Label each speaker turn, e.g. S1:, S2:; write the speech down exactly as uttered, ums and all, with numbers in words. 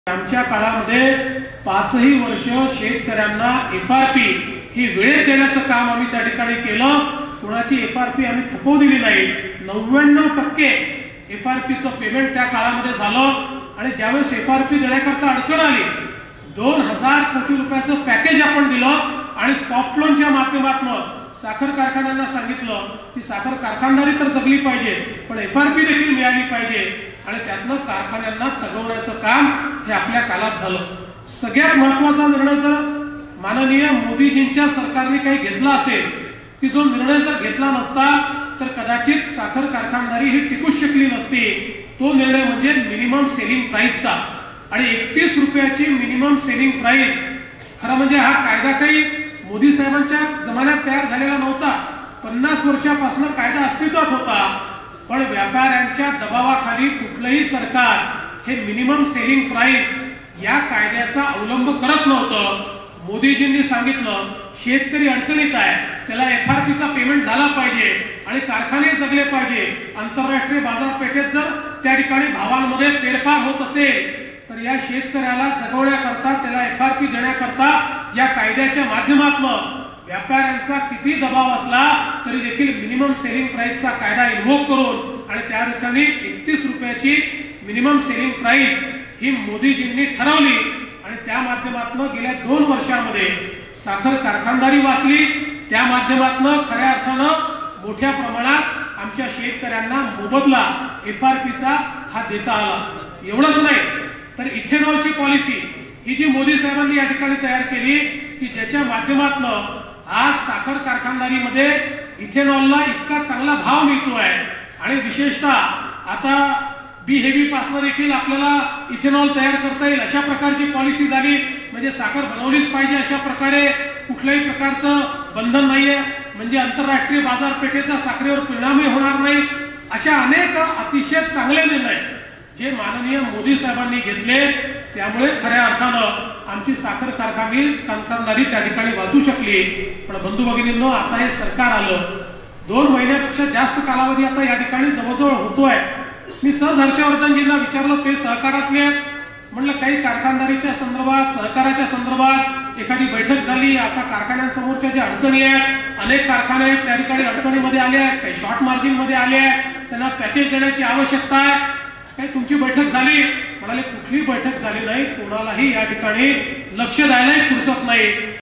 S1: आमच्या काळामध्ये पाचही वर्ष शेतकऱ्यांना एफआरपी ही वेळेत देण्याचं काम आम्ही त्या ठिकाणी केलं। कोणाची एफआरपी आम्ही थकवू दिली नाही। नव्याण्णव टक्के एफआरपीचं पेमेंट त्या काळामध्ये झालं आणि ज्यावेळेस एफआरपी देण्याकरता अडचण आली दोन हजार कोटी रुपयाचं पॅकेज आपण दिलं आणि सॉफ्ट लोनच्या माध्यमातून साखर कारखान्यांना सांगितलं की साखर कारखानदारी तर जगली पाहिजे पण एफआरपी देखील मिळाली पाहिजे आणि त्यातनं कारखान्यांना तगवण्याचं काम हे आपल्या काळात झालं। सगळ्यात महत्त्वाचा निर्णय जर माननीय मोदीजींच्या सरकारने काही घेतला असेल की जो निर्णय जर घेतला नसता तर कदाचित साखर कारखानदारी ही टिकूच शकली नसती। तो निर्णय म्हणजे मिनिमम सेलिंग प्राइसचा आणि एकतीस रुपयाची मिनिमम सेलिंग प्राइस। खरं म्हणजे हा कायदा काही मोदी साहेबांच्या जमान्यात तयार झालेला नव्हता। पन्नास वर्षापासून कायदा अस्तित्वात होता पण व्यापाऱ्यांच्या दबावाखाली कुठलंही सरकार हे मिनिमम सेलिंग प्राइस या कायद्याचा अवलंब करत नव्हतं। मोदीजींनी सांगितलं शेतकरी अडचणीत आहे त्याला एफआरपीचा पेमेंट झाला पाहिजे आणि कारखाने जगले पाहिजे। आंतरराष्ट्रीय बाजारपेठेत जर त्या ठिकाणी भावांमध्ये फेरफार होत असेल तर या शेतकऱ्याला जगवण्याकरता त्याला एफआरपी देण्याकरता या कायद्याच्या माध्यमातून व्यापाऱ्यांचा किती दबाव असला तरी देखील मिनिमम सेलिंग प्राइसचा कायदा इन्व्होक करून आणि त्या ठिकाणी एकतीस रुपयाची मिनिमम सेलिंग प्राइस ही मोदीजींनी ठरवली आणि त्या माध्यमातून गेल्या दोन वर्षांमध्ये साखर कारखानदारी वाचली। त्या माध्यमातून खऱ्या अर्थानं मोठ्या प्रमाणात आमच्या शेतकऱ्यांना मोबदला एफआरपीचा हा देता आला। एवढंच नाही तर इथेनॉलची पॉलिसी ही जी मोदी साहेबांनी या ठिकाणी तयार केली की ज्याच्या माध्यमातून आज साखर कारखानदारीमध्ये इथेनॉलला इतका चांगला भाव मिळतोय आणि विशेषतः आता बी हेवी पासून देखील आपल्याला इथेनॉल तयार करता येईल अशा प्रकारची पॉलिसी झाली। म्हणजे साखर बनवलीच पाहिजे अशा प्रकारे कुठल्याही प्रकारचं बंधन नाहीये म्हणजे आंतरराष्ट्रीय बाजारपेठेचा साखरेवर परिणामही होणार नाही। अशा अनेक अतिशय चांगले निर्णय जे माननीय मोदी साहेबांनी घेतले त्यामुळे खऱ्या अर्थानं आमची साखर कारखानदारी कारखानदारी त्या ठिकाणी वाचू शकली। पण बंधू भगिनींनो आता हे सरकार आलं दोन महिन्यापेक्षा जास्त कालावधी आता या ठिकाणी जवळजवळ होतोय। मी सहज हर्षवर्धनजींना विचारलं ते सहकारातले म्हणलं काही कारखानदारीच्या संदर्भात सहकाराच्या संदर्भात एखादी बैठक झाली आता कारखान्यांसमोरच्या ज्या अडचणी आहेत अनेक कारखाने त्या ठिकाणी अडचणीमध्ये आले आहेत काही शॉर्ट मार्जिन मध्ये आले आहेत त्यांना पॅकेज देण्याची आवश्यकता आहे काही तुमची बैठक झाली म्हणाले कुठली बैठक झाली नाही कोणालाही या ठिकाणी लक्ष द्यायलाही फुरसत नाही।